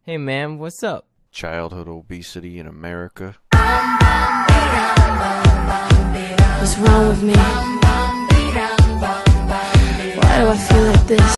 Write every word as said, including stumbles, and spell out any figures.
Hey man, what's up? Childhood obesity in America. What's wrong with me? Why do I feel like this?